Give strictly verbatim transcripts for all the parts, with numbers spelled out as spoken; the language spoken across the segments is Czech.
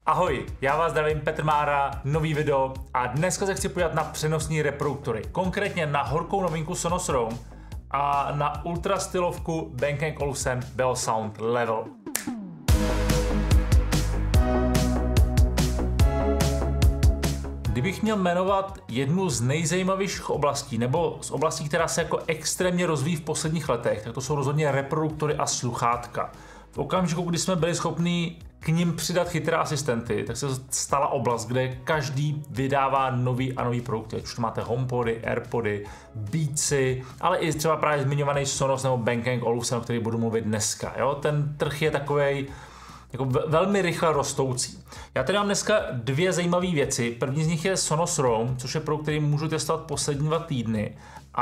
Ahoj, já vás zdravím, Petr Mára, nový video a dneska se chci podívat na přenosní reproduktory, konkrétně na horkou novinku Sonos Roam a na ultra stylovku Bang and Olufsen Bellsound Level. Kdybych měl jmenovat jednu z nejzajímavějších oblastí, nebo z oblastí, která se jako extrémně rozvíjí v posledních letech, tak to jsou rozhodně reproduktory a sluchátka. V okamžiku, kdy jsme byli schopni k nim přidat chytré asistenty, tak se stala oblast, kde každý vydává nový a nový produkty. Ať už to máte HomePody, AirPody, Beatsy, ale i třeba právě zmiňovaný Sonos nebo Bang and Olufsen, o který budu mluvit dneska. Jo? Ten trh je takovej jako velmi rychle rostoucí. Já tady mám dneska dvě zajímavé věci. První z nich je Sonos Roam, což je produkt, který můžu testovat poslední dva týdny.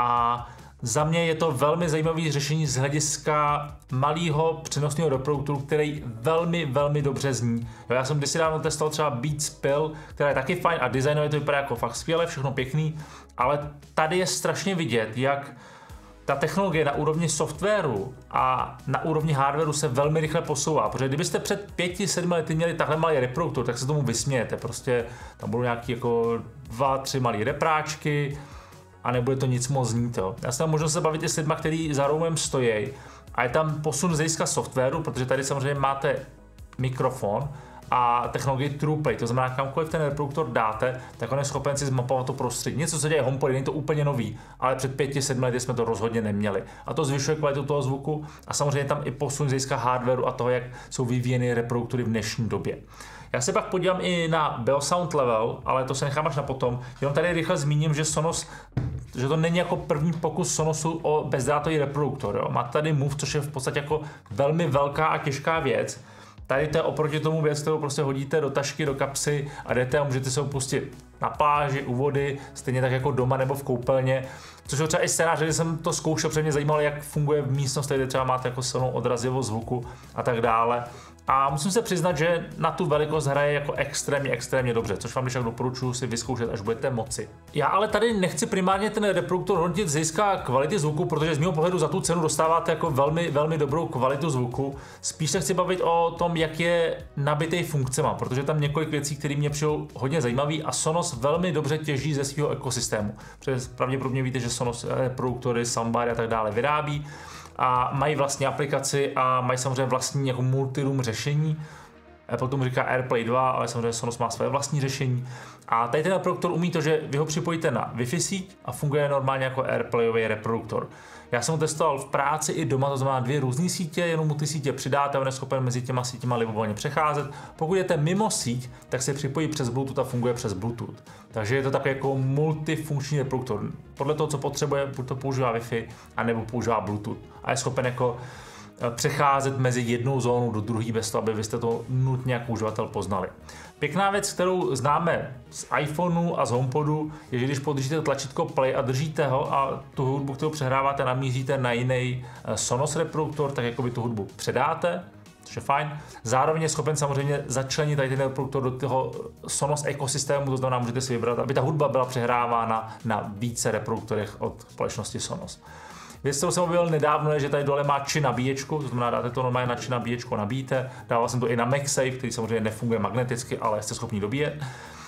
A za mě je to velmi zajímavé řešení z hlediska malého přenosného reproduktoru, který velmi, velmi dobře zní. Jo, já jsem kdysi dávno testoval třeba Beats Pill, která je taky fajn a designově to vypadá jako fakt skvěle, všechno pěkný, ale tady je strašně vidět, jak ta technologie na úrovni softwaru a na úrovni hardwaru se velmi rychle posouvá, protože kdybyste před pěti, sedmi lety měli takhle malý reproduktor, tak se tomu vysmějete, prostě tam budou nějaký jako dva, tři malý repráčky a nebude to nic moc znít. Jo. Já jsem tam možnost se bavit i s lidma, kteří za Roamem stojí a je tam posun z hlediska softwaru, protože tady samozřejmě máte mikrofon a technologii TruePlay, to znamená, kamkoliv ten reproduktor dáte, tak on je schopen si zmapovat to prostředí. Něco, co děje HomePod, není to úplně nový, ale před pěti, sedmi lety jsme to rozhodně neměli. A to zvyšuje kvalitu toho zvuku a samozřejmě tam i posun z hlediska hardwareu a toho, jak jsou vyvíjeny reproduktory v dnešní době. Já se pak podívám i na Bellsound Level, ale to se nechám až na potom. Jenom tady rychle zmíním, že Sonos, že to není jako první pokus Sonosu o bezdrátový reproduktor. Jo. Má tady Move, což je v podstatě jako velmi velká a těžká věc. Tady to je oproti tomu věc, kterou prostě hodíte do tašky, do kapsy a jdete a můžete se opustit na pláži, u vody, stejně tak jako doma nebo v koupelně. Což je třeba i scénář, že jsem to zkoušel, protože mě zajímalo, jak funguje v místnosti, kde třeba máte jako silnou odrazivost zvuku a tak dále. A musím se přiznat, že na tu velikost hraje jako extrémně, extrémně dobře, což vám když tak doporučuji si vyzkoušet, až budete moci. Já ale tady nechci primárně ten reproduktor hodnotit z hlediska kvality zvuku, protože z mého pohledu za tu cenu dostáváte jako velmi, velmi dobrou kvalitu zvuku. Spíš se chci bavit o tom, jak je nabitý funkcema, protože tam několik věcí, které mě přijdou hodně zajímavý a Sonos velmi dobře těží ze svého ekosystému. Protože pravděpodobně víte, že Sonos reproduktory, soundbary a tak dále vyrábí. A mají vlastní aplikaci a mají samozřejmě vlastní jako multiroom řešení. Apple tomu říká AirPlay dva, ale samozřejmě Sonos má své vlastní řešení. A tady ten reproduktor umí to, že vy ho připojíte na Wi-Fi síť a funguje normálně jako AirPlayový reproduktor. Já jsem ho testoval v práci i doma, to znamená dvě různé sítě, jenom mu ty sítě přidáte a on je schopen mezi těma sítěma libovolně přecházet. Pokud jdete mimo síť, tak se připojí přes Bluetooth a funguje přes Bluetooth. Takže je to takový jako multifunkční reproduktor. Podle toho, co potřebuje, buď to používá Wi-Fi, anebo používá Bluetooth. A je schopen jako přecházet mezi jednou zónou do druhé bez toho, aby vy jste to nutně jako uživatel poznali. Pěkná věc, kterou známe z iPhoneu a z HomePodu, je, že když podržíte tlačítko Play a držíte ho a tu hudbu, kterou přehráváte, namíříte na jiný Sonos reproduktor, tak jako by tu hudbu předáte, což je fajn. Zároveň je schopen samozřejmě začlenit tady ten reproduktor do toho Sonos ekosystému, to znamená, můžete si vybrat, aby ta hudba byla přehrávána na více reproduktorech od společnosti Sonos. Věc, kterou jsem objevil nedávno, je, že tady dole má či nabíječku, to znamená, dáte to normálně na či nabíječku, nabíjíte. Dával jsem to i na MagSafe, který samozřejmě nefunguje magneticky, ale jste schopni dobíjet.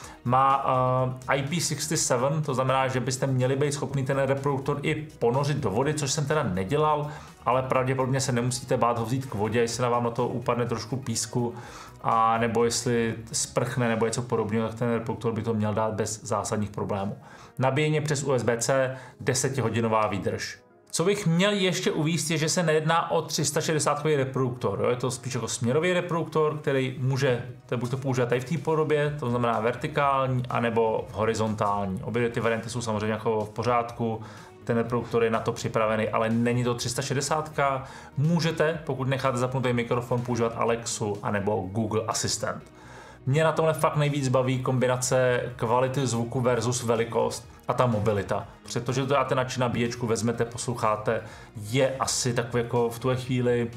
Má uh, I P šedesát sedm, to znamená, že byste měli být schopni ten reproduktor i ponořit do vody, což jsem teda nedělal, ale pravděpodobně se nemusíte bát ho vzít k vodě, jestli na vám na to upadne trošku písku, a nebo jestli sprchne nebo něco podobného, tak ten reproduktor by to měl dát bez zásadních problémů. Nabíjení přes U S B C, desetihodinová výdrž. Co bych měl ještě uvést, je, že se nejedná o tři sta šedesátkový reproduktor. Jo? Je to spíš jako směrový reproduktor, který může buď to používat tady v té podobě, to znamená vertikální, anebo horizontální. Obě ty varianty jsou samozřejmě jako v pořádku, ten reproduktor je na to připravený, ale není to tři sta šedesát. Můžete, pokud necháte zapnutý mikrofon, používat Alexu anebo Google Assistant. Mě na tomhle fakt nejvíc baví kombinace kvality zvuku versus velikost a ta mobilita. Protože to dáte na či nabíječku, vezmete, posloucháte, je asi takový jako v tuhle chvíli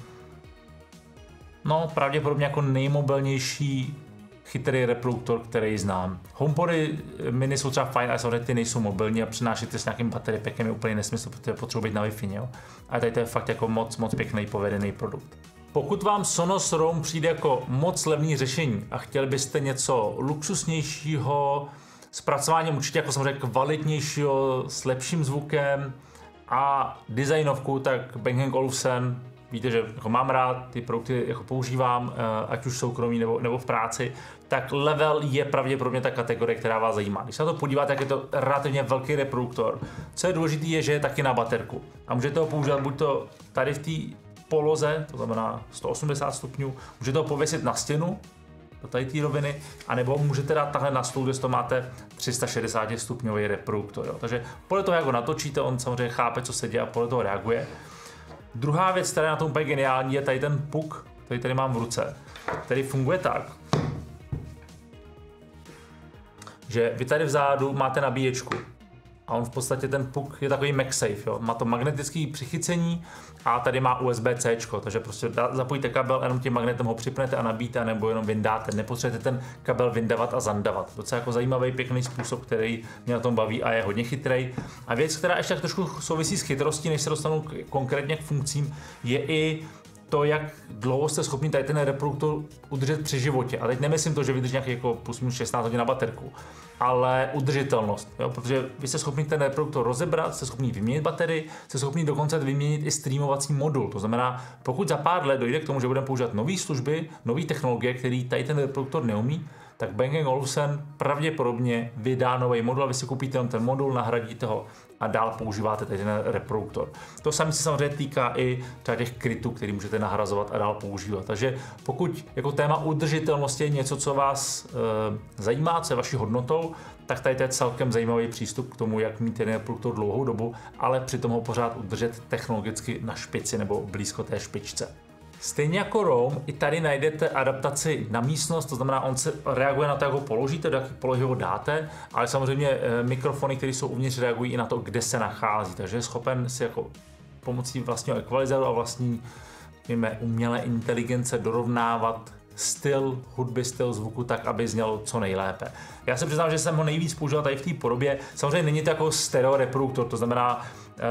no pravděpodobně jako nejmobilnější chytrý reproduktor, který znám. HomePody mini jsou třeba fajn, ale samozřejmě ty nejsou mobilní a přenášet s nějakým battery packem je úplně nesmysl, protože potřebují být na Wi-Fi, jo? A tady to je fakt jako moc, moc pěkný povedený produkt. Pokud vám Sonos Roam přijde jako moc levný řešení a chtěli byste něco luxusnějšího, zpracováním určitě jako samozřejmě kvalitnějšího, s lepším zvukem a designovku, tak Bang and Olufsen, víte, že jako mám rád, ty produkty jako používám, ať už soukromí nebo, nebo v práci, tak Level je pravděpodobně ta kategorie, která vás zajímá. Když se na to podíváte, jak je to relativně velký reproduktor, co je důležité, je, že je taky na baterku. A můžete ho používat buď to tady v té poloze, to znamená sto osmdesát stupňů, můžete ho pověsit na stěnu, do tady té roviny, anebo můžete dát takhle na stůl, kde to máte tři sta šedesát stupňový reproduktor. Jo. Takže podle toho, jak ho natočíte, on samozřejmě chápe, co se děje a podle toho reaguje. Druhá věc, která je na tom úplně geniální, je tady ten puk, který tady mám v ruce, který funguje tak, že vy tady vzadu máte nabíječku a on v podstatě ten puk je takový MagSafe, jo. Má to magnetické přichycení a tady má U S B C, takže prostě zapojíte kabel, jenom tím magnetem ho připnete a nabíjíte, nebo jenom vyndáte. Nepotřebujete ten kabel vyndavat a zandavat. Docela jako zajímavý, pěkný způsob, který mě na tom baví a je hodně chytrý. A věc, která ještě tak trošku souvisí s chytrostí, než se dostanu konkrétně k funkcím, je i to, jak dlouho jste schopni tady ten reproduktor udržet při životě. A teď nemyslím to, že vydrží nějaký jako plus minus šestnáct hodin na baterku, ale udržitelnost, jo? Protože vy jste schopni ten reproduktor rozebrat, jste schopni vyměnit baterii, jste schopni dokonce vyměnit i streamovací modul. To znamená, pokud za pár let dojde k tomu, že budeme používat nové služby, nové technologie, které tady ten reproduktor neumí, tak Bang and Olufsen pravděpodobně vydá nový modul a vy si koupíte jenom ten modul, nahradíte ho a dál používáte tady ten reproduktor. To samé se samozřejmě týká i těch krytů, který můžete nahrazovat a dál používat. Takže pokud jako téma udržitelnosti je něco, co vás e, zajímá, co je vaší hodnotou, tak tady to je celkem zajímavý přístup k tomu, jak mít ten reproduktor dlouhou dobu, ale přitom ho pořád udržet technologicky na špici nebo blízko té špičce. Stejně jako Roam, i tady najdete adaptaci na místnost, to znamená, on se reaguje na to, jak ho položíte, do jaké polohy ho dáte, ale samozřejmě e, mikrofony, které jsou uvnitř, reagují i na to, kde se nachází, takže je schopen si jako pomocí vlastního ekvalizátoru a vlastní víme, umělé inteligence dorovnávat styl hudby, styl zvuku tak, aby znělo co nejlépe. Já se přiznám, že jsem ho nejvíc používal tady v té podobě. Samozřejmě není to jako stereo reproduktor, to znamená,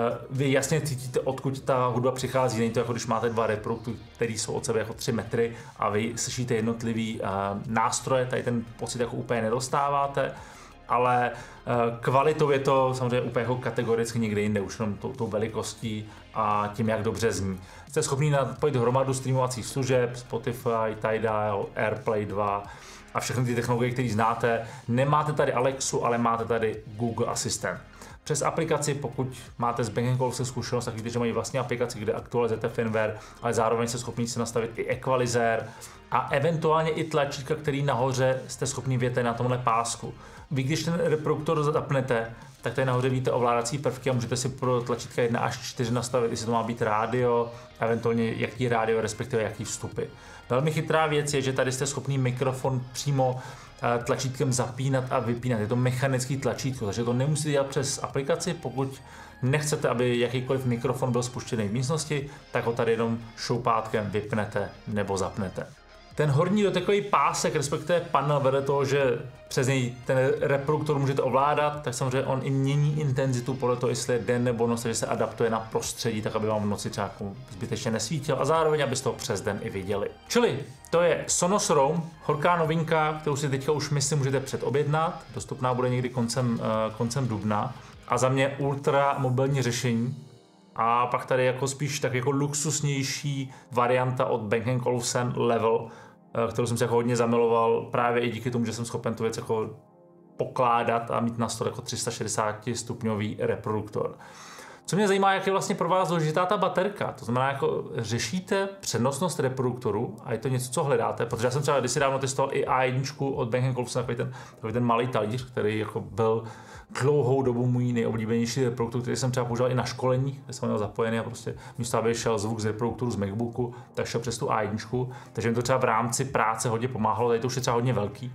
vy jasně cítíte, odkud ta hudba přichází. Není to jako když máte dva reproduktory, které jsou od sebe jako tři metry a vy slyšíte jednotlivý nástroje, tady ten pocit jako úplně nedostáváte. Ale kvalitou je to samozřejmě úplně jako kategoricky někde jinde, už jenom tou, tou velikostí a tím, jak dobře zní. Jste schopni napojit hromadu streamovacích služeb, Spotify, Tidal, AirPlay dva a všechny ty technologie, které znáte. Nemáte tady Alexu, ale máte tady Google Assistant. Přes aplikaci, pokud máte s Bang and Olufsen zkušenost, tak víte, že mají vlastní aplikaci, kde aktualizujete firmware, ale zároveň jste schopni si nastavit i ekvalizér a eventuálně i tlačítka, který nahoře jste schopni vědět na tomhle pásku. Vy, když ten reproduktor zapnete, tak tady nahoře vidíte ovládací prvky a můžete si pro tlačítka jedna až čtyři nastavit, jestli to má být rádio, eventuálně jaký rádio, respektive jaký vstupy. Velmi chytrá věc je, že tady jste schopný mikrofon přímo tlačítkem zapínat a vypínat. Je to mechanický tlačítko, takže to nemusíte dělat přes aplikaci. Pokud nechcete, aby jakýkoliv mikrofon byl spuštěný v místnosti, tak ho tady jenom šoupátkem vypnete nebo zapnete. Ten horní dotekový pásek, respektive panel, vedle toho, že přes něj ten reproduktor můžete ovládat, tak samozřejmě on i mění intenzitu podle toho, jestli je den nebo noc, že se adaptuje na prostředí, tak aby vám v noci třeba zbytečně nesvítil a zároveň, abyste ho přes den i viděli. Čili to je Sonos Roam, horká novinka, kterou si teďka už myslím můžete předobjednat, dostupná bude někdy koncem, koncem dubna a za mě ultra mobilní řešení. A pak tady jako spíš tak jako luxusnější varianta od Bang and Olufsen Level, kterou jsem si jako hodně zamiloval právě i díky tomu, že jsem schopen tu věc jako pokládat a mít na stole jako tři sta šedesát stupňový reproduktor. Co mě zajímá, jak je vlastně pro vás důležitá ta baterka. To znamená, jako řešíte přenosnost reproduktoru a je to něco, co hledáte, protože já jsem třeba kdysi dávno testoval i A jedna od Bang and Olufsen, takový ten, takový ten malý talíř, který jako byl dlouhou dobu můj nejoblíbenější reproduktor, který jsem třeba používal i na školení, kde jsem měl zapojený a prostě místo, aby šel zvuk z reproduktoru z MacBooku, tak šel přes tu A jedna, takže mi to třeba v rámci práce hodně pomáhalo, tady to už je třeba hodně velký.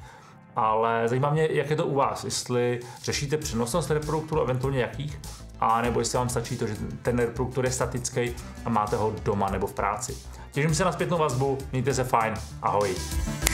Ale zajímá mě, jak je to u vás, jestli řešíte přenosnost reproduktoru, eventuálně jakých, a nebo jestli vám stačí to, že ten reproduktor je statický a máte ho doma nebo v práci. Těším se na zpětnou vazbu, mějte se fajn, ahoj.